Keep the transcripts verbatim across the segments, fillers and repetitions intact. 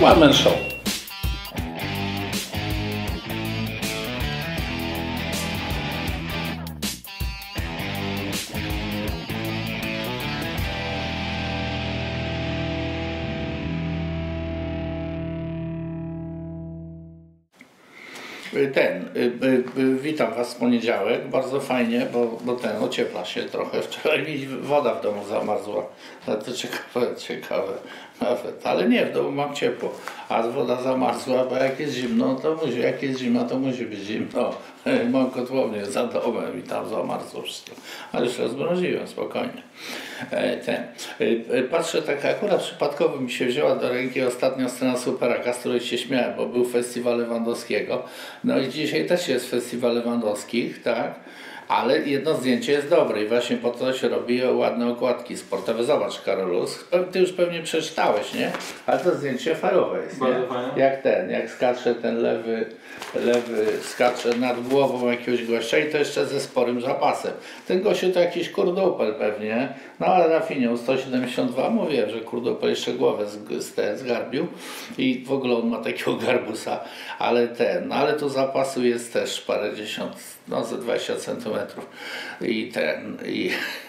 One Man Show. Ten, y, y, y, witam Was w poniedziałek, bardzo fajnie, bo, bo ten, ociepla się trochę. Wczoraj mi woda w domu zamarzła, no to ciekawe, ciekawe nawet, ale nie, w domu mam ciepło, a woda zamarzła, bo jak jest zimno, to musi, jak jest zima, to musi być zimno. Mam kotłownię za domem i tam zamarzło wszystko, ale już rozmroziłem, spokojnie. Ten. Patrzę, tak akurat przypadkowo mi się wzięła do ręki ostatnia scena Superaka, z której się śmiałem, bo był festiwal Lewandowskiego. No i dzisiaj też jest festiwal Lewandowskich, tak? Ale jedno zdjęcie jest dobre i właśnie po to się robi ładne okładki sportowe. Zobacz, Karolus, ty już pewnie przeczytałeś, nie? Ale to zdjęcie farowe jest, nie? Jak ten, jak skacze ten lewy, lewy skacze nad głową jakiegoś gościa i to jeszcze ze sporym zapasem. Ten gościu to jakiś kurdupel pewnie, no ale Rafinią sto siedemdziesiąt dwa, mówię, że kurdupel jeszcze głowę z, z, zgarbił i w ogóle on ma takiego garbusa, ale ten, no ale tu zapasu jest też parędziesiąt, no ze dwadzieścia centymetrów i ten, i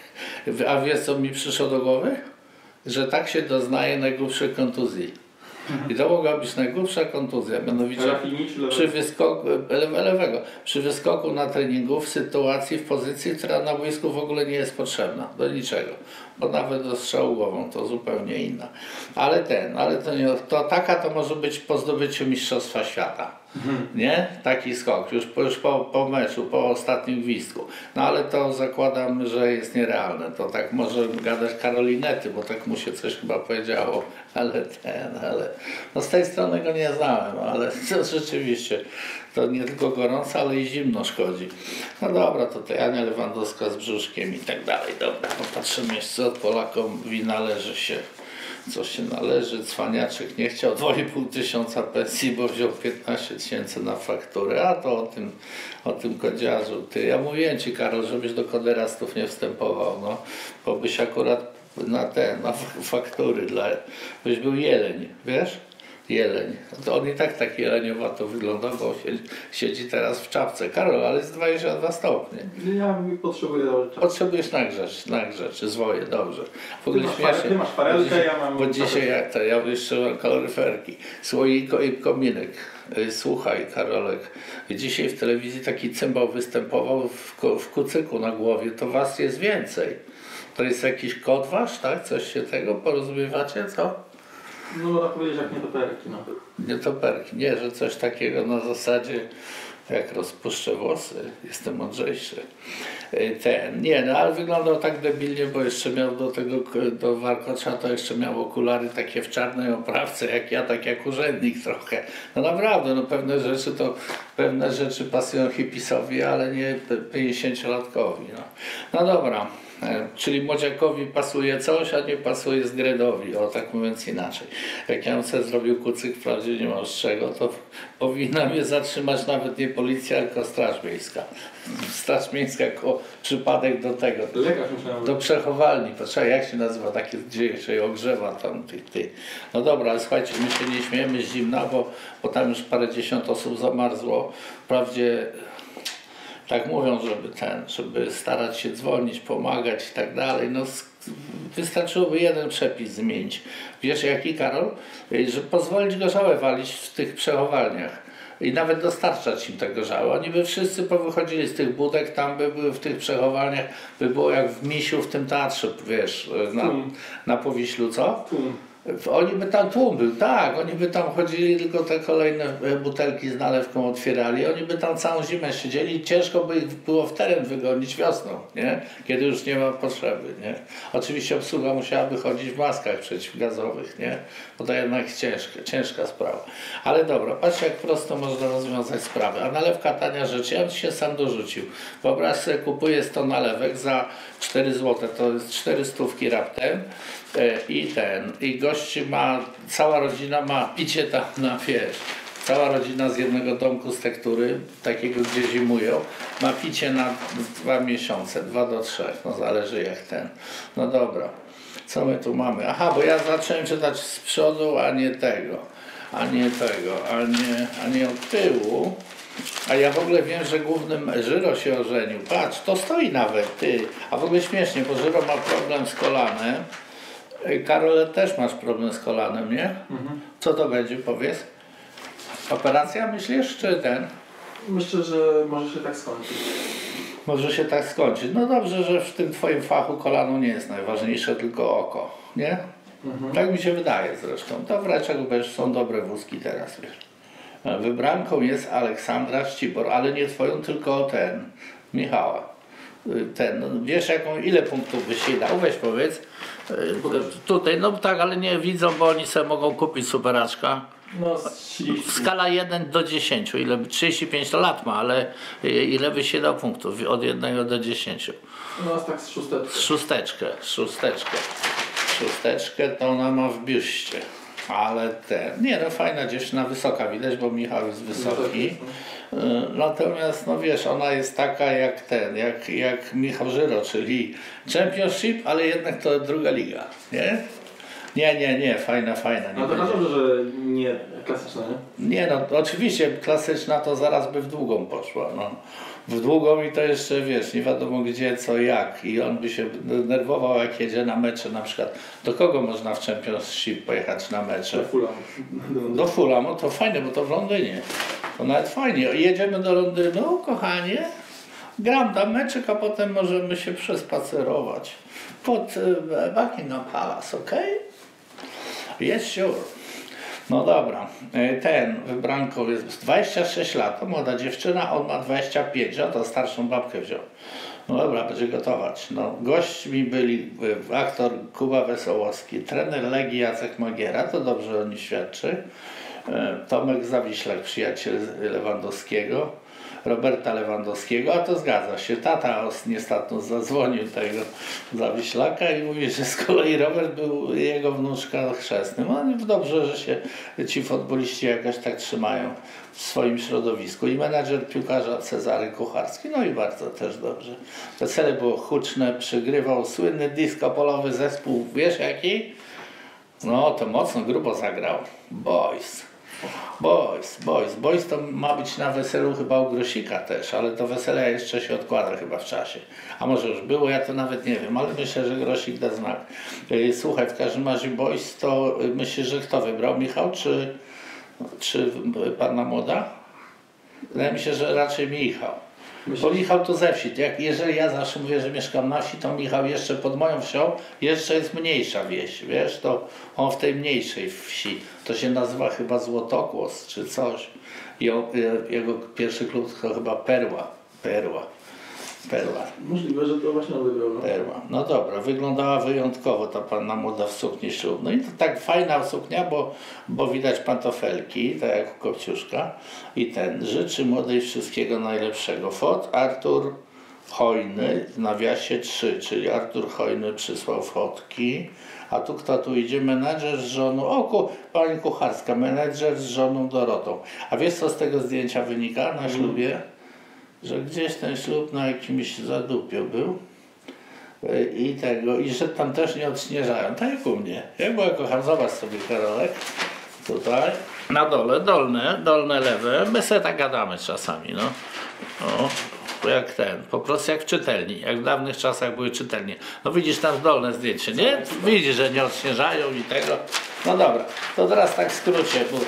a wiesz co mi przyszło do głowy? Że tak się doznaje najgłupszych kontuzji. I to mogła być najgłupsza kontuzja, mianowicie przy wyskoku, lewego, przy wyskoku na treningu w sytuacji, w pozycji, która na boisku w ogóle nie jest potrzebna, do niczego, bo nawet do strzału głową to zupełnie inna. Ale ten, ale to nie, to taka to może być po zdobyciu Mistrzostwa Świata. Mhm. Nie? Taki skok, już, po, już po, po meczu, po ostatnim gwizdku. No ale to zakładam, że jest nierealne. To tak może gadać Karolinety, bo tak mu się coś chyba powiedziało, ale ten, ale no z tej strony go nie znałem, ale to rzeczywiście to nie tylko gorąco, ale i zimno szkodzi. No dobra, to tej Ania Lewandowska z brzuszkiem i tak dalej. Dobra, popatrzymy jeszcze, od Polakowi należy się. Co się należy, cwaniaczek nie chciał dwa i pół tysiąca pensji, bo wziął piętnaście tysięcy na fakturę, a to o tym, o tym kodziarzu. Ty, ja mówiłem Ci, Karol, żebyś do koderastów nie wstępował, no, bo byś akurat na te, na faktury, dla, byś był jeleń, wiesz? Jeleń. To on i tak tak jeleniowato wygląda, bo siedzi, siedzi teraz w czapce. Karol, ale jest dwadzieścia dwa stopnie. Ja potrzebuję dobrze. Potrzebujesz nagrzeć, nagrzeć, zwoje, dobrze. W ogóle ty śmiesznie. Ty masz farelkę, dzisiaj, ja mam... Bo dzisiaj ja, to, ja jeszcze mam kaloryferki, słoiko i kominek. Słuchaj, Karolek, dzisiaj w telewizji taki cymbał występował w, w kucyku na głowie, to was jest więcej. To jest jakiś kod wasz, tak? Coś się tego porozumiewacie, co? No można powiedzieć, jak nietoperki. No. Nietoperki, nie, że coś takiego na zasadzie, jak rozpuszczę włosy, jestem mądrzejszy. Ten, nie, no ale wyglądał tak debilnie, bo jeszcze miał do tego, do warkocza to jeszcze miał okulary takie w czarnej oprawce, jak ja, tak jak urzędnik trochę. No naprawdę, no pewne rzeczy to, pewne rzeczy pasują hipisowi, ale nie pięćdziesięciolatkowi. No, no dobra. Czyli młodziakowi pasuje coś, a nie pasuje Zgredowi, o tak mówiąc inaczej. Jak ja bym sobie zrobił kucyk, wprawdzie nie mam z czego, to powinna mnie zatrzymać nawet nie policja, tylko Straż Miejska. Straż Miejska jako przypadek do tego, do, do przechowalni. Poczekaj, jak się nazywa takie, gdzie się ogrzewa tam tych, tych. No dobra, ale słuchajcie, my się nie śmiejemy z zimna, bo, bo tam już parędziesiąt osób zamarzło. Wprawdzie tak mówią, żeby ten, żeby starać się dzwonić, pomagać i tak dalej. No, wystarczyłoby jeden przepis zmienić. Wiesz jaki, Karol? Że pozwolić gorzałe walić w tych przechowalniach i nawet dostarczać im te gorzałe. Oni by wszyscy powychodzili z tych budek, tam by były w tych przechowalniach, by było jak w Misiu w tym teatrze, wiesz, na, na Powiślu, co? Oni by tam, tłum był, tak, oni by tam chodzili, tylko te kolejne butelki z nalewką otwierali, oni by tam całą zimę siedzieli, ciężko by ich było w teren wygonić wiosną, nie? Kiedy już nie ma potrzeby, nie? Oczywiście obsługa musiałaby chodzić w maskach przeciwgazowych, nie? Bo to jednak ciężka, ciężka sprawa. Ale dobra, patrz jak prosto można rozwiązać sprawę. A nalewka tania rzecz, ja bym się sam dorzucił. Wyobraź sobie, kupuję sto nalewek za cztery złote, to jest cztery stówki raptem. I ten, i gość ma, cała rodzina ma picie tam na, wiesz, cała rodzina z jednego domku z tektury, takiego gdzie zimują, ma picie na dwa miesiące, dwa do trzech, no zależy jak ten. No dobra, co my tu mamy? Aha, bo ja zacząłem czytać z przodu, a nie tego. a nie tego, a nie, a nie od tyłu. A ja w ogóle wiem, że głównym Żyro się ożenił. Patrz, to stoi nawet, ty. A w ogóle śmiesznie, bo Żyro ma problem z kolanem. Karol, też masz problem z kolanem, nie? Mhm. Co to będzie, powiedz? Operacja myślisz, czy ten? Myślę, że może się tak skończyć. Może się tak skończyć. No dobrze, że w tym twoim fachu kolano nie jest najważniejsze, tylko oko, nie? Mhm. Tak mi się wydaje zresztą. To w Reczach wiesz, są dobre wózki teraz, wiesz. Wybranką jest Aleksandra Szczibor, ale nie twoją, tylko ten, Michała. Ten, no, wiesz jaką, ile punktów byś jej dał? Weź powiedz. Tutaj, no tak, ale nie widzą, bo oni sobie mogą kupić superaczka. No z trzydzieści. Skala jeden do dziesięciu, ile trzydzieści pięć lat ma, ale ile byś się dał punktów? Od jednego do dziesięciu. No tak z szósteczką. Szósteczkę, szósteczkę. Szósteczkę to ona ma w biuście. Ale ten, nie no fajna dziewczyna, wysoka widać, bo Michał jest wysoki. Natomiast no wiesz, ona jest taka jak ten, jak, jak Michał Żyro, czyli Championship, ale jednak to druga liga, nie? Nie, nie, nie, fajna, fajna. Nie No to będzie. dobrze, że nie klasyczna, nie? Nie no, oczywiście klasyczna to zaraz by w długą poszła, no. W długą i to jeszcze wiesz, nie wiadomo gdzie, co, jak i on by się denerwował jak jedzie na mecze na przykład. Do kogo można w Championship pojechać na mecze? Do Fulham. Do Fulhamu, to fajne, bo to w Londynie. To nawet fajnie. Jedziemy do Londynu, kochanie, gram tam meczek, a potem możemy się przespacerować pod e, Buckingham Palace, ok? Yes, sure. No dobra, ten wybranką jest dwadzieścia sześć lat, to młoda dziewczyna, on ma dwadzieścia pięć, a to starszą babkę wziął. No dobra, będzie gotować. No, gośćmi byli aktor Kuba Wesołowski, trener Legii Jacek Magiera, to dobrze o nim świadczy. Tomek Zawiślak, przyjaciel Lewandowskiego, Roberta Lewandowskiego, a to zgadza się. Tata niestety zadzwonił tego Zawiślaka i mówi, że z kolei Robert był jego wnuczka chrzestnym. No dobrze, że się ci futboliści jakoś tak trzymają w swoim środowisku. I menadżer piłkarza Cezary Kucharski, no i bardzo też dobrze. Wesele było huczne, przygrywał słynny disco polowy zespół, wiesz jaki? No to mocno grubo zagrał. Boys. Boys, boys, boys to ma być na weselu chyba u Grosika też, ale to wesele jeszcze się odkłada chyba w czasie. A może już było, ja to nawet nie wiem, ale myślę, że Grosik da znak. Słuchaj, w każdym razie boys to myślisz, że kto wybrał? Michał czy, czy panna młoda? Wydaje mi się, że raczej Michał. Bo Michał to ze wsi. Jak, jeżeli ja zawsze mówię, że mieszkam na wsi, to Michał jeszcze pod moją wsią jeszcze jest mniejsza wieś, wiesz, to on w tej mniejszej wsi. To się nazywa chyba Złotokłos czy coś. I on, jego pierwszy klub to chyba Perła. Perła. Perła. Możliwe, że to właśnie on wybrał. No. Perła. No dobra, wyglądała wyjątkowo ta panna młoda w sukni ślubnej. No i to tak fajna suknia, bo, bo widać pantofelki, tak jak u Kopciuszka. I ten życzy młodej wszystkiego najlepszego. Fot Artur Hojny w nawiasie trzy, czyli Artur Hojny przysłał fotki. A tu kto tu idzie? Menedżer z żoną, o ku, pani Kucharska, menedżer z żoną Dorotą. A wiesz co z tego zdjęcia wynika na ślubie? Że gdzieś ten ślub na jakimś zadupiu był i tego, i że tam też nie odśnieżają, tak jak u mnie. Ja bo ja kocham, zobacz sobie Karolek, tutaj, na dole, dolne, dolne lewe, my sobie tak gadamy czasami, no. O, jak ten, po prostu jak w czytelni, jak w dawnych czasach były czytelnie. No widzisz tam dolne zdjęcie, nie? Widzisz, że nie odśnieżają i tego. No dobra, to teraz tak w skrócie, bo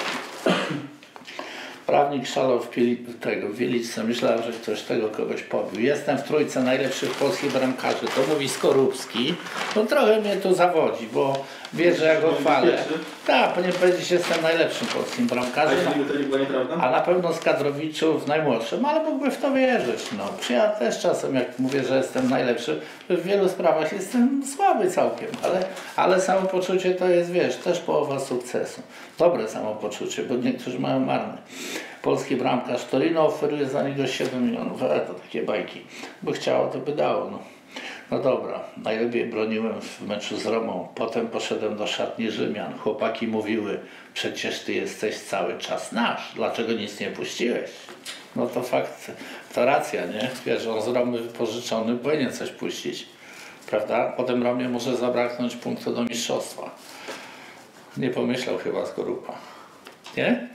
prawnik szalał w Pieli, tego, w Wieliczce. Myślałem, że ktoś tego kogoś pobił. Jestem w trójce najlepszych polskich bramkarzy. To mówi Skorupski. No trochę mnie to zawodzi, bo wie, że ja go chwalę. Tak, ponieważ powiedzieć, że jestem najlepszym polskim A bramkarzem. jeśli by to nie była nieprawda? A na pewno z kadrowiczów najmłodszym, ale mógłby w to wierzyć. No. Ja też czasem, jak mówię, że jestem najlepszy, w wielu sprawach jestem słaby całkiem, ale, ale samopoczucie to jest, wiesz, też połowa sukcesu. Dobre samopoczucie, bo niektórzy mają marne. Polski bramkarz Torino oferuje za niego siedem milionów, ale to takie bajki. By chciało, to by dało. No. No dobra, najlepiej broniłem w meczu z Romą. Potem poszedłem do szatni Rzymian. Chłopaki mówiły, przecież ty jesteś cały czas nasz. Dlaczego nic nie puściłeś? No to fakt, to racja, nie? Wiesz, on z Romy wypożyczony powinien coś puścić. Prawda? Potem Romie może zabraknąć punktu do mistrzostwa. Nie pomyślał chyba Skorupa. Nie?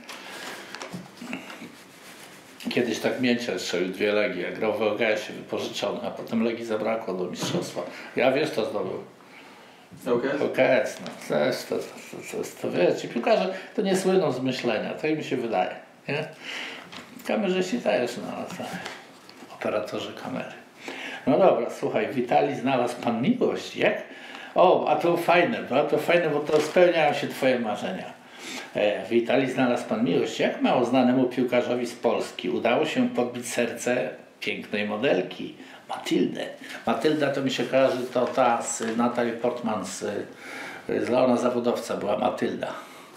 Kiedyś tak Mięciel strzelił dwie Legii, jak grał w O G S-ie wypożyczony, a potem Legii zabrakło do mistrzostwa. Ja wiesz, to zdobył. O K S? O K S, no. To, jest, to, to, to, to, to wiesz, ci piłkarze to nie słyną z myślenia, tak mi się wydaje. Nie? Kamerzyści też, no, to operatorzy kamery. No dobra, słuchaj, Witali, znalazł pan miłość, jak? O, a to fajne, a to fajne, bo to spełniają się twoje marzenia. E, Witali, znalazł pan miłość, jak mało znanemu piłkarzowi z Polski udało się podbić serce pięknej modelki, Matyldę. Matylda to mi się kojarzy, to ta z Natalie Portman z, z Leona Zawodowca była Matylda.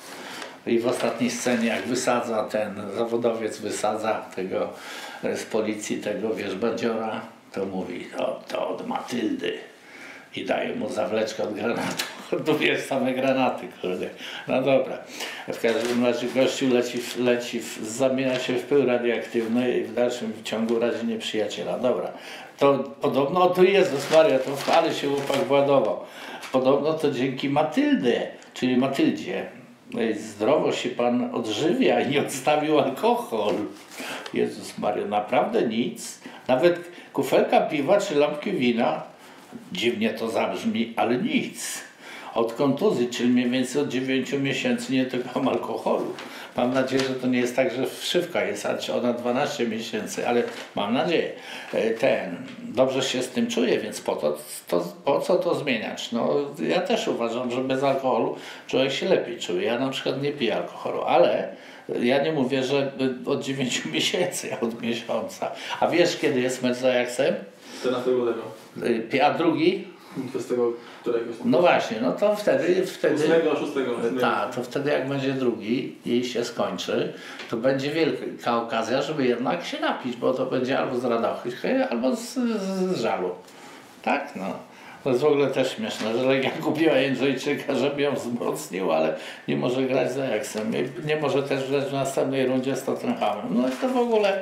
I w ostatniej scenie, jak wysadza ten zawodowiec, wysadza tego z policji, tego wiesz, bandziora, to mówi, o, to od Matyldy. I daje mu zawleczkę od granatu. Tu wiesz, same granaty, kurde. No dobra. W każdym razie gościu leci, w, leci w, zamienia się w pył radioaktywny i w dalszym ciągu razi nieprzyjaciela. Dobra. To podobno, o tu Jezus Maria, to w ale się chłopak władował. Podobno to dzięki Matyldzie, czyli Matyldzie. Zdrowo się pan odżywia i nie odstawił alkohol. Jezus Maria, naprawdę nic. Nawet kufelka piwa czy lampki wina. Dziwnie to zabrzmi, ale nic. Od kontuzji, czyli mniej więcej od dziewięciu miesięcy nie tykam alkoholu. Mam nadzieję, że to nie jest tak, że wszywka jest, a czy ona dwanaście miesięcy, ale mam nadzieję. Ten, dobrze się z tym czuję, więc po, to, to, po co to zmieniać? No, ja też uważam, że bez alkoholu człowiek się lepiej czuje. Ja na przykład nie piję alkoholu, ale ja nie mówię, że od dziewięciu miesięcy, a od miesiąca. A wiesz, kiedy jest mecz z Ajaxem? czternastego lutego. A drugi? dwudziestego któregoś. No właśnie, no to wtedy... wtedy ósmego, szóstego. Tak, to wtedy jak będzie drugi i się skończy, to będzie wielka okazja, żeby jednak się napić, bo to będzie albo z radochy, albo z, z, z żalu. Tak? No. To jest w ogóle też śmieszne, że Legia kupiła Jędrzejczyka, żeby ją wzmocnił, ale nie może grać z Ajaxem. Nie może też grać w następnej rundzie z Tottenhamem. No to w ogóle...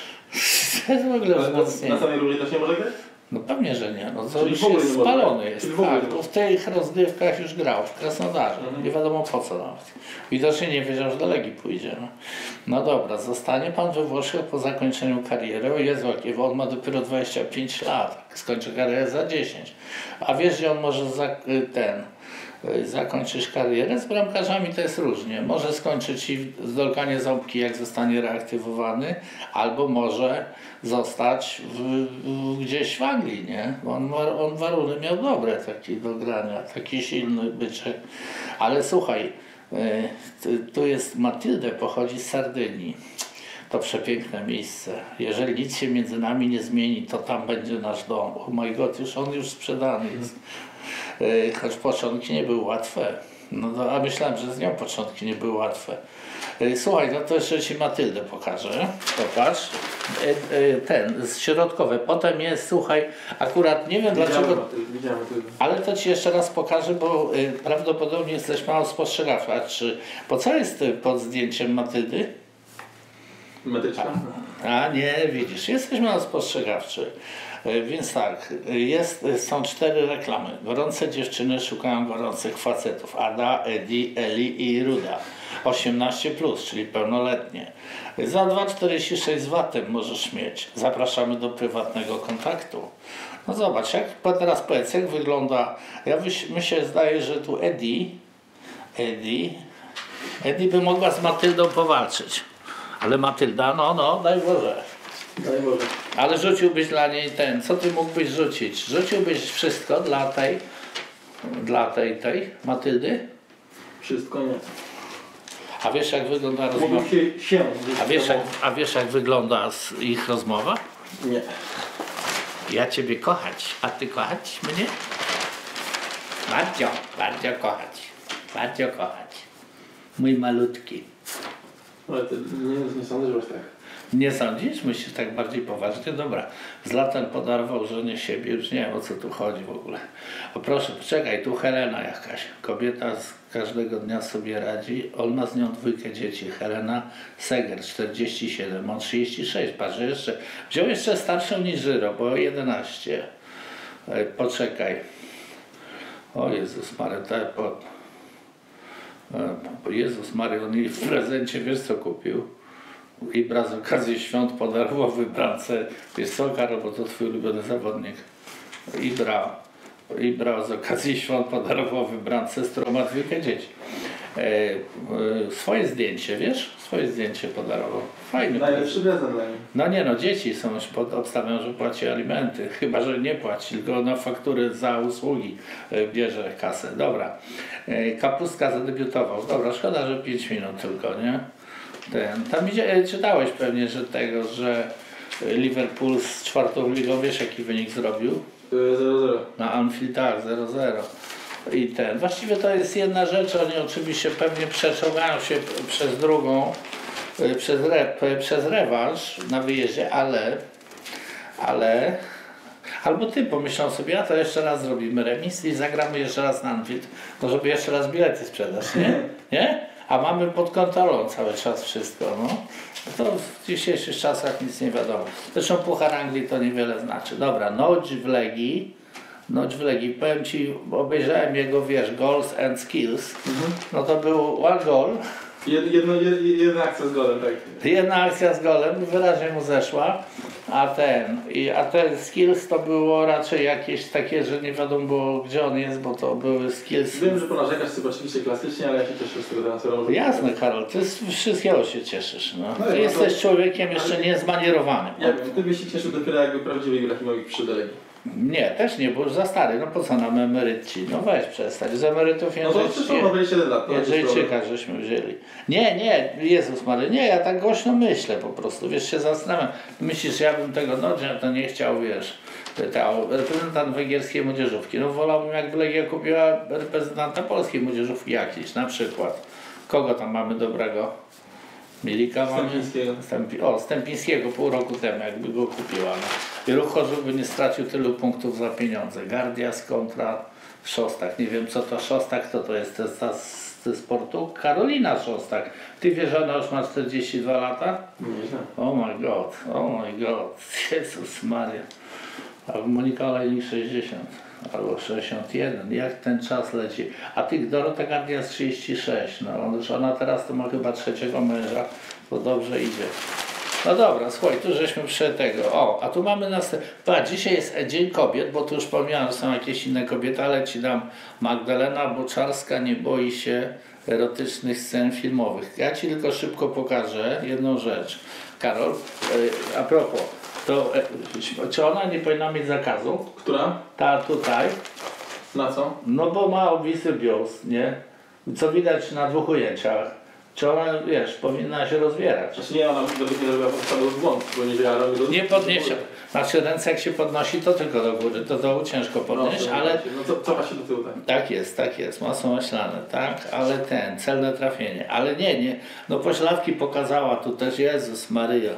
To jest w ogóle wzmocnienie. Na samej rundzie też nie może grać? No pewnie, że nie. No to Czyli już w ogóle jest nie może spalony grać. jest. Czyli w ogóle Tak, nie bo może. w tych rozgrywkach już grał, w Krasnodarze. Mhm. Nie wiadomo po co nawet. Widocznie nie wiedział, że do Legii pójdzie. No, no dobra, zostanie pan we Włoszech po zakończeniu kariery. O Jezu, jakie, on ma dopiero dwadzieścia pięć lat. Skończy karierę za dziesięć. A wiesz, gdzie on może za, ten... zakończysz karierę? Z bramkarzami to jest różnie. Może skończyć i zdolkanie ząbki, jak zostanie reaktywowany, albo może zostać w, w, gdzieś w Anglii, nie? On, on warunek miał dobre taki do grania, taki silny byczek. Ale słuchaj, tu jest Matyldę, pochodzi z Sardynii. To przepiękne miejsce. Jeżeli nic się między nami nie zmieni, to tam będzie nasz dom. Oh my god, już on już sprzedany jest. Choć początki nie były łatwe. No to, a myślałem, że z nią początki nie były łatwe. Słuchaj, no to jeszcze ci Matyldę pokażę. Popatrz. Ten, środkowe. Potem jest, słuchaj, akurat nie wiem Widziałem dlaczego, Matyldę, widziałem Matyldę. ale to ci jeszcze raz pokażę, bo y, prawdopodobnie jesteś mało spostrzegawczy. A czy, po co jest y, pod zdjęciem Matyldy? Medyczna? A nie, widzisz, jesteś mało spostrzegawczy. Więc tak, jest, są cztery reklamy. Gorące dziewczyny szukają gorących facetów. Ada, Edi, Eli i Ruda. osiemnaście plus, czyli pełnoletnie. Za dwa przecinek czterdzieści sześć z watem możesz mieć. Zapraszamy do prywatnego kontaktu. No zobacz, jak teraz powiedz, jak wygląda. Ja mi się zdaje, że tu Edi, Edi, Edi by mogła z Matyldą powalczyć. Ale Matylda, no, no, daj Boże. Daj Boże. Ale rzuciłbyś dla niej ten, co ty mógłbyś rzucić? Rzuciłbyś wszystko dla tej, dla tej, tej Matyldy? Wszystko nie. A wiesz jak wygląda rozmowa? Mógłbym się, się A wiesz, jak, a wiesz jak wygląda ich rozmowa? Nie. Ja ciebie kochać, a ty kochać mnie? Bardzo, bardzo kochać. Bardzo kochać. Mój malutki. Ale ty nie, nie sądzę, że aż tak. Nie sądzisz? Myślisz tak bardziej poważnie? Dobra. Zlatan podarował żonie siebie. Już nie wiem, o co tu chodzi w ogóle. O proszę, poczekaj, tu Helena jakaś. Kobieta z każdego dnia sobie radzi. On ma z nią dwójkę dzieci. Helena Seger, czterdzieści siedem. On trzydzieści sześć. Patrz, jeszcze. Wziął jeszcze starszą niż Żyro, bo jedenaście. Poczekaj. O Jezus Maria, po... E, Jezus Maria, on jej w prezencie wiesz co kupił? Ibra z okazji świąt podarował wybrance. Wiesz co, Karol, bo to twój ulubiony zawodnik. Ibra, Ibra z okazji świąt podarował wybrance, z którą ma dwójkę dzieci. E, e, swoje zdjęcie, wiesz? Swoje zdjęcie podarował. Fajny. Najlepszy prezent dla niej. No nie no, dzieci są już pod obstawiam, że płaci alimenty. Chyba, że nie płaci, tylko na faktury za usługi e, bierze kasę. Dobra. E, Kapustka zadebiutował. Dobra, szkoda, że pięć minut tylko, nie? Ten, tam idzie, czytałeś pewnie, że tego, że Liverpool z czwartą ligą, wiesz jaki wynik zrobił? zero zero. Na Anfield tak, zero zero. I ten, właściwie to jest jedna rzecz, oni oczywiście pewnie przeczołgają się przez drugą, przez, re, przez rewanż na wyjeździe, ale, ale, albo ty pomyślą sobie, a to jeszcze raz zrobimy remis i zagramy jeszcze raz na Anfield, no żeby jeszcze raz bilety sprzedać, nie? Nie? A mamy pod kontrolą cały czas wszystko, no. To w dzisiejszych czasach nic nie wiadomo. Zresztą Puchar Anglii to niewiele znaczy. Dobra, Nodź w Legii, Nodź w Legii, powiem ci, obejrzałem jego, wiesz, goals and skills, mhm. No to był one goal. Jed, jedno, jed, jedna akcja z golem, tak. Jedna akcja z golem, wyraźnie mu zeszła, a ten, i, a ten skills to było raczej jakieś takie, że nie wiadomo było gdzie on jest, bo to były skills. Wiem, że ponarzekasz sobie oczywiście klasycznie, ale ja się cieszę z tego transfera. Jasne, Karol, ty z wszystkiego się cieszysz, no. No Ty no jesteś to... człowiekiem jeszcze niezmanierowanym. Ja wiem, ty byś się cieszył dopiero jakby prawdziwy Ibrahimowicz przyszedł do Legii. Nie, też nie, bo już za stary, no po co nam emeryci? No weź przestać, z emerytów No to przecież ma dwadzieścia siedem lat. Jędrzejczyka żeśmy wzięli. Nie, nie, Jezus Maria, nie, ja tak głośno myślę po prostu, wiesz, się zastanawiam. Myślisz, ja bym tego Nodzia to nie chciał, wiesz, ta, reprezentant węgierskiej młodzieżówki. No wolałbym, jakby Legia kupiła reprezentanta polskiej młodzieżówki jakiś, na przykład. Kogo tam mamy dobrego? Milika mamy? Stępi, o, Stępińskiego pół roku temu, jakby go kupiła. No. I Ruch Chorzów by nie stracił tylu punktów za pieniądze. Gardias kontra Szostak. Nie wiem co to Szostak, to to jest to z, ze sportu. Karolina Szostak. Ty wiesz, że ona już ma czterdzieści dwa lata? Nie. Oh my god, oh my god. Jezus Maria. A Monika Olejnik sześćdziesiąt. Albo sześćdziesiąt jeden, jak ten czas leci. A tych Dorota Gardias trzydzieści sześć, no ona teraz to ma chyba trzeciego męża, to dobrze idzie. No dobra, słuchaj, tu żeśmy przy tego, o, a tu mamy następny, patrz, dzisiaj jest Dzień Kobiet, bo tu już pomijałem, że są jakieś inne kobiety, ale ci dam Magdalena Boczarska nie boi się erotycznych scen filmowych. Ja ci tylko szybko pokażę jedną rzecz. Karol, a propos, to czy ona nie powinna mieć zakazu? Która? Ta tutaj. Na co? No bo ma obwisły biust, nie? Co widać na dwóch ujęciach. Czy ona, wiesz, powinna się rozwierać? Znaczy nie, ona według mnie robiła podstawowy błąd, bo nie wiedziała, robi Nie podniesie. Znaczy ręce jak się podnosi, to tylko do góry, to dołu ciężko podnieść, no, ale... No co, cofa się do tyłu, tak? Tak jest, tak jest, mocno myślane, tak, ale ten, celne trafienie. Ale nie, nie, no pośladki pokazała tu też, Jezus Maryja.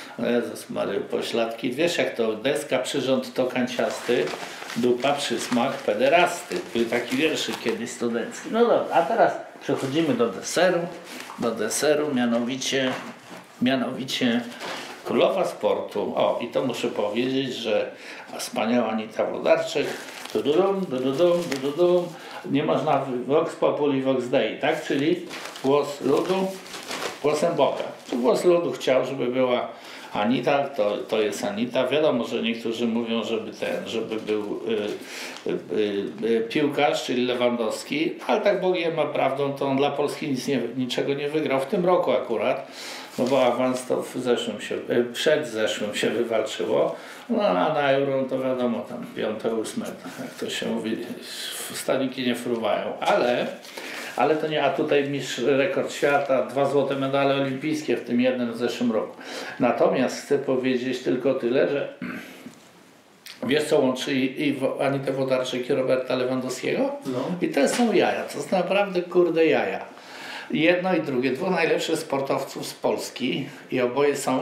Jezus Maryja, pośladki, wiesz jak to, deska przyrząd to kanciasty, dupa przysmak pederasty. Był taki wierszyk kiedyś studencki. No dobra, a teraz przechodzimy do deseru, do deseru, mianowicie, mianowicie królowa sportu. O, i to muszę powiedzieć, że wspaniała Anita Włodarczyk, dududum, dududum, dududum. Nie można Vox Populi, Vox Dei, tak? Czyli głos ludu, głosem Boga. Głos ludu chciał, żeby była Anita, to, to jest Anita. Wiadomo, że niektórzy mówią, żeby ten, żeby był y, y, y, piłkarz, czyli Lewandowski, ale tak Bogiem ma prawdą, to on dla Polski nic nie, niczego nie wygrał w tym roku akurat, no bo awans to w zeszłym się, y, przed zeszłym się wywalczyło, no a na Euro to wiadomo, tam piąte, ósme, jak to się mówi, staniki nie fruwają, ale Ale to nie, a tutaj mistrz rekord świata, dwa złote medale olimpijskie, w tym jednym w zeszłym roku. Natomiast chcę powiedzieć tylko tyle, że wiesz co łączy i, i Anitę Włodarczyk i Roberta Lewandowskiego? No. I to są jaja, to jest naprawdę kurde jaja. Jedno i drugie, dwóch najlepszych sportowców z Polski i oboje są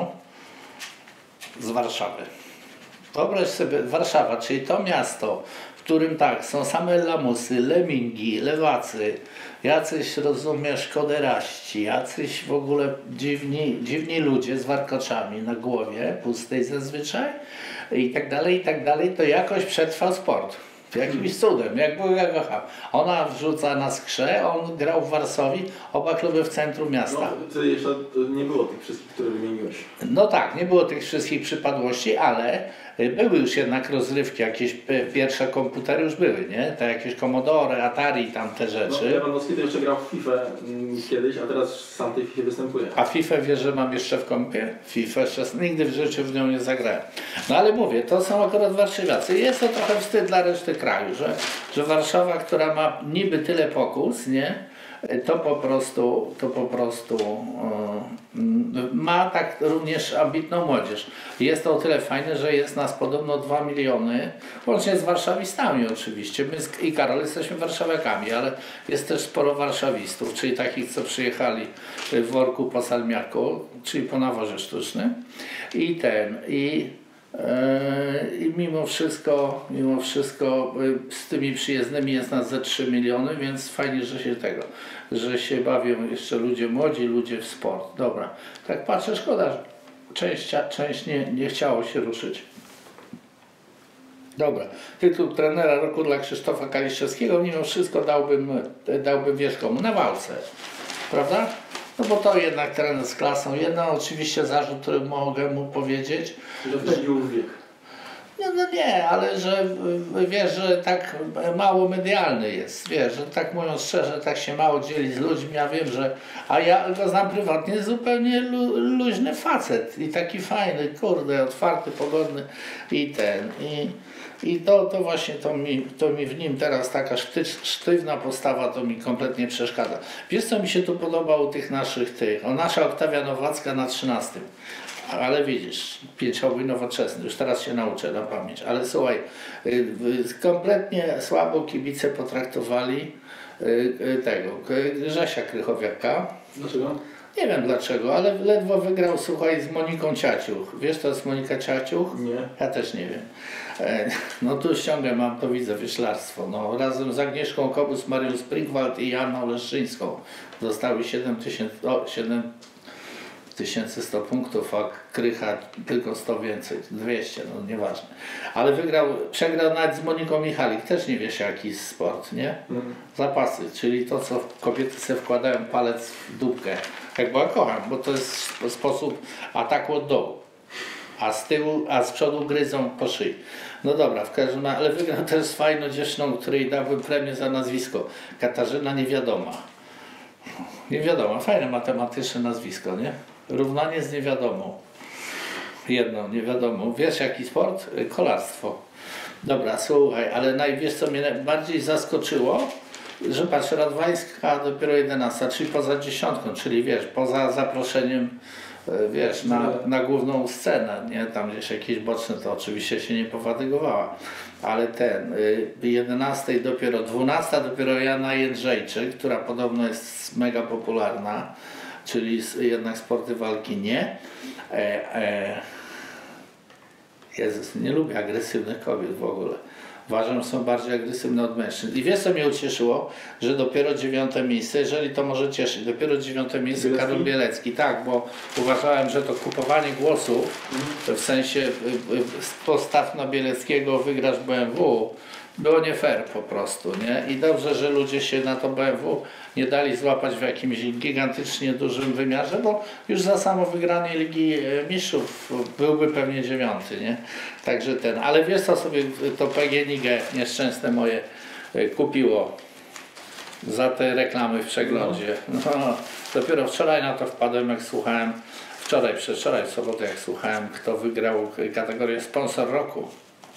z Warszawy. Wyobraź sobie, Warszawa, czyli to miasto, w którym tak, są same lamusy, lemingi, lewacy, jacyś, rozumiesz, koderaści, jacyś w ogóle dziwni, dziwni ludzie z warkoczami na głowie, pustej zazwyczaj i tak dalej, i tak dalej, to jakoś przetrwał sport. Jakimś cudem, jak był ja kocham. Ona wrzuca na Skrze, on grał w Warszawie, oba kluby w centrum miasta. No, wtedy jeszcze nie było tych wszystkich, które wymieniłeś. No tak, nie było tych wszystkich przypadłości, ale były już jednak rozrywki, jakieś pierwsze komputery już były, nie? Te jakieś Commodore, Atari, tam te rzeczy. No, Lewandowski to jeszcze grał w FIFA mm, kiedyś, a teraz sam w tej FIFA występuje. A FIFA wiesz, że mam jeszcze w kompie? FIFA jeszcze nigdy w życiu w nią nie zagrałem. No ale mówię, to są akurat warszawiacy. Jest to trochę wstyd dla reszty kraju, że, że Warszawa, która ma niby tyle pokus, nie? To po prostu, to po prostu yy, ma tak również ambitną młodzież. Jest to o tyle fajne, że jest nas podobno dwa miliony, łącznie z warszawistami oczywiście. My z, i Karol jesteśmy warszawiakami, ale jest też sporo warszawistów, czyli takich, co przyjechali w worku po salmiaku, czyli po nawozie sztucznym. I ten, i I mimo wszystko, mimo wszystko z tymi przyjezdnymi jest nas ze trzy miliony, więc fajnie, że się tego, że się bawią jeszcze ludzie młodzi, ludzie w sport. Dobra, tak patrzę, szkoda, że część, część nie, nie chciało się ruszyć. Dobra, tytuł trenera roku dla Krzysztofa Kaliszewskiego mimo wszystko dałbym, dałbym wiesz komu, na walce, prawda? No bo to jednak trener z klasą. Jeden oczywiście zarzut, który mogę mu powiedzieć, że wchodził w wiek. No, no nie, ale że wiesz, że tak mało medialny jest, wiesz, że tak mówiąc szczerze, tak się mało dzieli z ludźmi, ja wiem, że, a ja go znam prywatnie, zupełnie lu, luźny facet i taki fajny, kurde, otwarty, pogodny i ten, i, i to, to właśnie to mi, to mi w nim teraz taka sztycz, sztywna postawa, to mi kompletnie przeszkadza. Wiesz, co mi się tu podoba u tych naszych tych, o nasza Oktawia Nowacka na trzynastym. Ale widzisz, pięciowy nowoczesny, już teraz się nauczę na pamięć, ale słuchaj, kompletnie słabo kibice potraktowali tego Grzesia Krychowiaka. Dlaczego? Nie wiem dlaczego, ale ledwo wygrał, słuchaj, z Moniką Ciaciuch. Wiesz, to jest Monika Ciaciuch? Nie. Ja też nie wiem. No tu ściągę mam, to widzę, wyślarstwo. No, razem z Agnieszką Kobus, Marią Springwald i Janną Leszczyńską dostały siedem tysięcy sto punktów, a Krycha tylko sto więcej, dwieście, no nieważne. Ale wygrał, przegrał nawet z Moniką Michalik, też nie wiesz jaki sport, nie? Mm. Zapasy, czyli to, co kobiety sobie wkładają palec w dupkę. Jak była kocham, bo to jest sposób ataku od dołu. A z tyłu, a z przodu gryzą po szyi. No dobra, w każdym razie, ale wygrał też z fajną dziewczyną, której dałbym premię za nazwisko. Katarzyna Niewiadoma. Niewiadoma, fajne matematyczne nazwisko, nie? Równanie z niewiadomą. Jedną niewiadomą. Wiesz jaki sport? Kolarstwo. Dobra, słuchaj, ale naj, wiesz co mnie najbardziej zaskoczyło? Że patrz, Radwańska dopiero jedenasta, czyli poza dziesiątką, czyli wiesz, poza zaproszeniem, wiesz, na, na główną scenę, nie? Tam gdzieś jakieś boczne, to oczywiście się nie pofatygowała. Ale ten, jedenastej dopiero, dwunasta dopiero Jana Jędrzejczyk, która podobno jest mega popularna, czyli jednak sporty walki nie. E, e, Jezus, nie lubię agresywnych kobiet w ogóle. Uważam, że są bardziej agresywne od mężczyzn. I wiesz co mnie ucieszyło? Że dopiero dziewiąte miejsce, jeżeli to może cieszyć, dopiero dziewiąte miejsce Bielecki? Karol Bielecki. Tak, bo uważałem, że to kupowanie głosów, w sensie postaw na Bieleckiego, wygrasz B M W, było nie fair po prostu, nie? I dobrze, że ludzie się na to B M W nie dali złapać w jakimś gigantycznie dużym wymiarze, bo już za samo wygranie Ligi Mistrzów byłby pewnie dziewiąty, nie? Także ten, ale wiesz co sobie to P G N I G nieszczęsne moje kupiło za te reklamy w przeglądzie. No, dopiero wczoraj na to wpadłem, jak słuchałem, wczoraj, przedwczoraj, w sobotę, jak słuchałem, kto wygrał kategorię sponsor roku.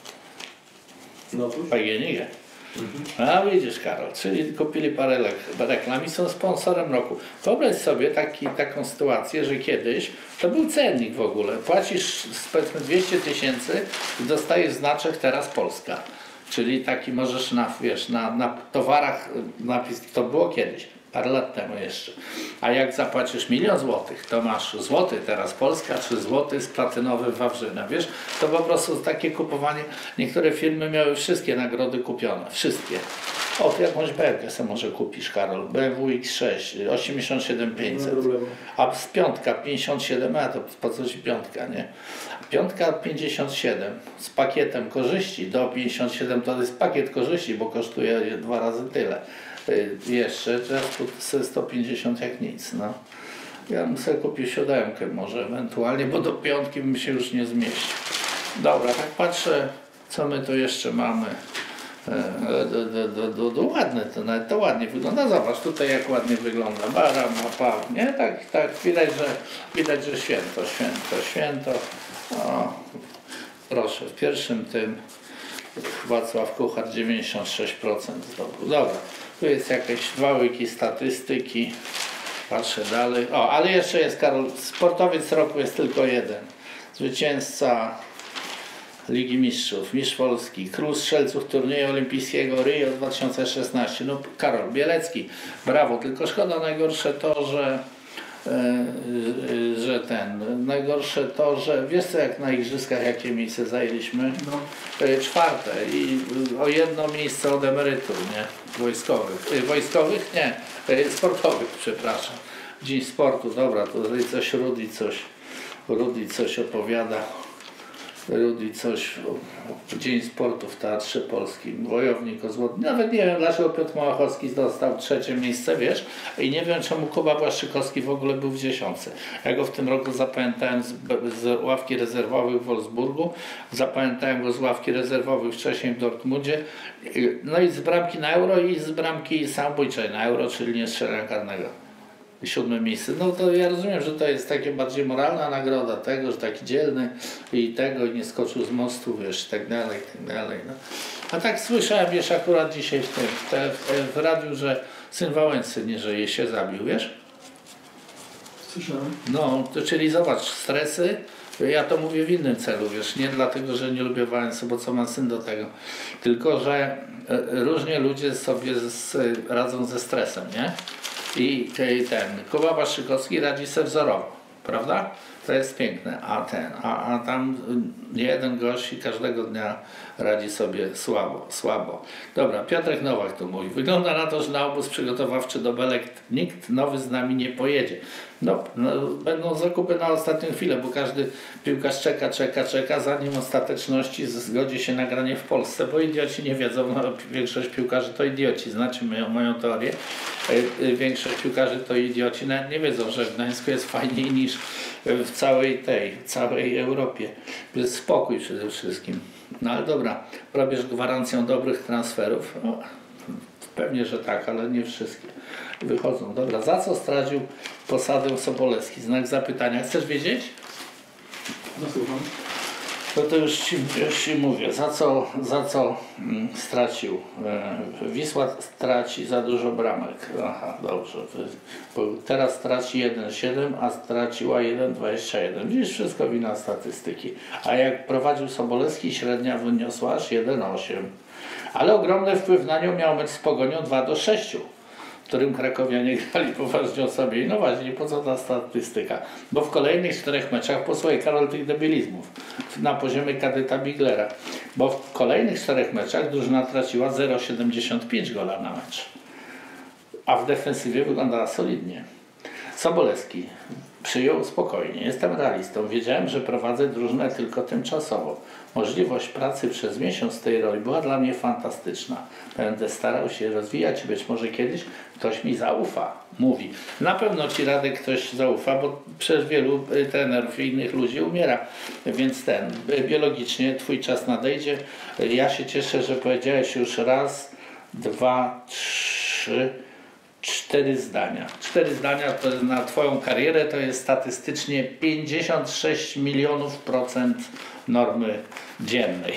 No P G N I G. Mhm. A widzisz, Karol, czyli kupili parę reklam i są sponsorem roku. Wyobraź sobie taki, taką sytuację, że kiedyś to był cennik w ogóle. Płacisz powiedzmy dwieście tysięcy i dostajesz znaczek Teraz Polska. Czyli taki możesz na, wiesz, na, na towarach napis, to było kiedyś, parę lat temu jeszcze. A jak zapłacisz milion złotych, to masz złoty Teraz Polska, czy złoty z platynowy Wawrzyna, wiesz? To po prostu takie kupowanie, niektóre firmy miały wszystkie nagrody kupione, wszystkie. O, ty jakąś B M W sobie może kupisz, Karol. B M W X sześć, osiemdziesiąt siedem pięćset. A z piątka pięćdziesiąt siedem, a to po co ci piątka, nie? Piątka pięćdziesiąt siedem z pakietem korzyści do pięćdziesiąt siedem to jest pakiet korzyści, bo kosztuje dwa razy tyle. Y, jeszcze teraz tu sto pięćdziesiąt jak nic, no. Ja bym sobie kupił siódemkę może ewentualnie, bo do piątki bym się już nie zmieścił. Dobra, tak patrzę, co my tu jeszcze mamy. E, do, do, do, do, do, ładne to nawet to ładnie wygląda. Zobacz tutaj jak ładnie wygląda. Bara, mapa, nie? Tak, tak, widać, że widać, że święto, święto, święto. O, proszę, w pierwszym tym Wacław Kuchar dziewięćdziesiąt sześć procent zdobył. Dobra, tu jest jakieś dwa łyki statystyki. Patrzę dalej. O, ale jeszcze jest, Karol, sportowiec roku jest tylko jeden. Zwycięzca Ligi Mistrzów, Mistrz Polski, król strzelców turnieju olimpijskiego Rio dwa tysiące szesnaście. No, Karol Bielecki, brawo, tylko szkoda najgorsze to, że Yy, że ten, najgorsze to, że wiesz co, jak na igrzyskach jakie miejsce zajęliśmy? No. Yy, czwarte i o jedno miejsce od emerytur, nie? Wojskowych. Yy, wojskowych? Nie, yy, sportowych, przepraszam. Dzień sportu, dobra, to tutaj coś Rudy coś, Rudy coś opowiada. Rudy coś, Dzień Sportu w Teatrze Polskim, Wojownik o złoty. Nawet nie wiem, dlaczego Piotr Małachowski dostał trzecie miejsce, wiesz, i nie wiem, czemu Kuba Błaszczykowski w ogóle był w dziesiątce. Ja go w tym roku zapamiętałem z, z ławki rezerwowych w Wolfsburgu, zapamiętałem go z ławki rezerwowych wcześniej w Dortmundzie, no i z bramki na Euro i z bramki samobójczej na Euro, czyli nie strzelania karnego. Siódme miejsce. No to ja rozumiem, że to jest takie bardziej moralna nagroda tego, że taki dzielny i tego i nie skoczył z mostu, wiesz, i tak dalej, i tak dalej. No. A tak słyszałem, wiesz, akurat dzisiaj w, tym, w, te, w, w radiu, że syn Wałęsy nie żyje, się zabił, wiesz? Słyszałem. No, to, czyli zobacz, stresy, ja to mówię w innym celu, wiesz, nie dlatego, że nie lubię Wałęsy, bo co ma syn do tego, tylko, że różnie ludzie sobie z, radzą ze stresem, nie? I ten Kuba Błaszczykowski radzi sobie wzorowo, prawda? To jest piękne, a ten, a, a tam jeden gość i każdego dnia radzi sobie słabo, słabo. Dobra, Piotrek Nowak tu mówi. Wygląda na to, że na obóz przygotowawczy do Belek nikt nowy z nami nie pojedzie. No, no, będą zakupy na ostatnią chwilę, bo każdy piłkarz czeka, czeka, czeka, zanim ostateczności zgodzi się na granie w Polsce, bo idioci nie wiedzą, no, większość piłkarzy to idioci, znaczy moją, moją teorię. Większość piłkarzy to idioci, nawet nie wiedzą, że w Gdańsku jest fajniej niż w całej tej, całej Europie. Jest spokój przede wszystkim. No ale dobra, robisz gwarancją dobrych transferów? No, pewnie, że tak, ale nie wszystkie wychodzą. Dobra, za co stracił posadę Sobolewski? Znak zapytania. Chcesz wiedzieć? No słucham. No to już ci, już ci mówię, za co, za co mm, stracił. E, Wisła straci za dużo bramek. Aha, dobrze. Bo teraz straci jeden siedem, a straciła jeden dwadzieścia jeden. Widzisz, wszystko wina statystyki. A jak prowadził Sobolewski, średnia wyniosła aż jeden osiem. Ale ogromny wpływ na nią miał mecz z Pogonią dwa do sześciu. W którym krakowianie grali poważnie o sobie. I no właśnie, po co ta statystyka? Bo w kolejnych czterech meczach, posłuchaj Karol tych debilizmów, na poziomie kadeta Biglera, bo w kolejnych czterech meczach drużyna traciła zero przecinek siedemdziesiąt pięć gola na mecz. A w defensywie wyglądała solidnie. Sobolewski przyjął spokojnie. Jestem realistą. Wiedziałem, że prowadzę drużynę tylko tymczasowo. Możliwość pracy przez miesiąc w tej roli była dla mnie fantastyczna. Będę starał się rozwijać i być może kiedyś ktoś mi zaufa. Mówi. Na pewno ci Radek ktoś zaufa, bo przecież wielu trenerów i innych ludzi umiera. Więc ten, biologicznie twój czas nadejdzie. Ja się cieszę, że powiedziałeś już raz, dwa, trzy, cztery zdania. Cztery zdania to na twoją karierę to jest statystycznie pięćdziesiąt sześć milionów procent normy dziennej.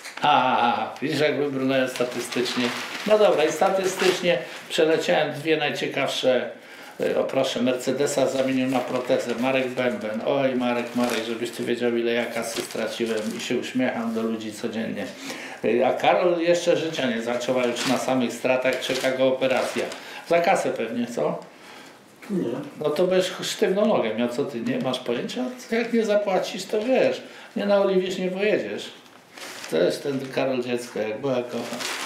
A, widzisz jak wybrnąłem statystycznie. No dobra, i statystycznie przeleciałem dwie najciekawsze, o proszę, Mercedesa zamienił na protezę. Marek Bęben. Oj Marek, Marek, żebyś ty wiedział, ile ja kasy straciłem i się uśmiecham do ludzi codziennie. A Karol jeszcze życia nie zaczął, a już na samych stratach czeka go operacja. Za kasę pewnie, co? Nie. No to będziesz sztywną nogę miał, co ty, nie masz pojęcia? Jak nie zapłacisz, to wiesz, nie na Oliwicz nie pojedziesz. To jest ten Karol dziecko, jak była kocha.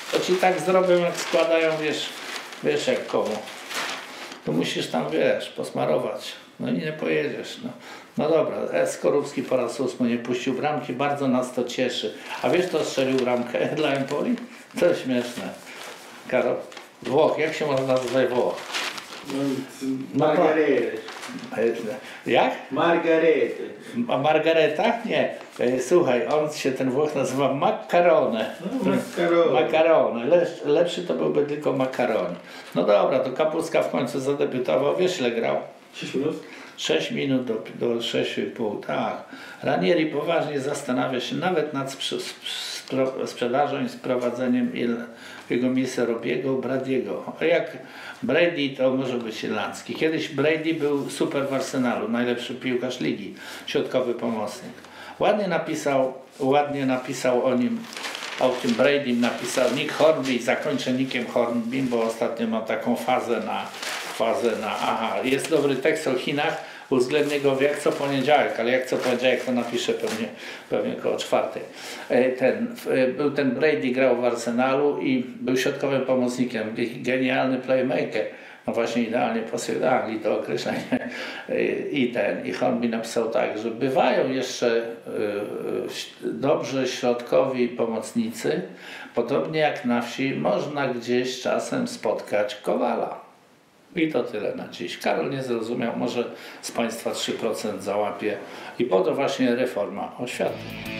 to ci tak zrobią, jak składają, wiesz, wiesz jak komu. To musisz tam, wiesz, posmarować. No i nie pojedziesz. No, no dobra, Skorupski po raz ósmy nie puścił bramki, bardzo nas to cieszy. A wiesz, kto strzelił bramkę dla Empoli? To śmieszne. Karol, Włoch, jak się można nazywać Włoch? Margarety. Jak? Margarety. A Margareta? Nie. E, Słuchaj, on się, ten Włoch nazywa Maccarone. No, Macaroni. Macarone. Lepszy, lepszy to byłby tylko Macaroni. No dobra, to Kapustka w końcu zadebiutował. Wiesz, ile grał? sześć minut? sześć minut do, do sześciu i pół, tak. Ranieri poważnie zastanawia się nawet nad sprze spro sprzedażą i sprowadzeniem il w jego miejsce Robiego, Bradiego. A jak Brady, to może być irlandzki. Kiedyś Brady był super w Arsenalu, najlepszy piłkarz ligi, środkowy pomocnik. Ładnie napisał, ładnie napisał o nim, o tym Brady napisał Nick Hornby, zakończę Nickiem Hornbym, bo ostatnio mam taką fazę na fazę na, aha, jest dobry tekst o Chinach, uwzględnię go jak co poniedziałek, ale jak co poniedziałek to napiszę pewnie, pewnie koło czwartej. Ten, był ten Brady, grał w Arsenalu i był środkowym pomocnikiem, genialny playmaker. No właśnie idealnie pasuje do Anglii to określenie. I ten, i Hornby napisał tak, że bywają jeszcze dobrzy środkowi pomocnicy, podobnie jak na wsi można gdzieś czasem spotkać Kowala. I to tyle na dziś. Karol nie zrozumiał, może z Państwa trzy procent załapie i po to właśnie reforma oświaty.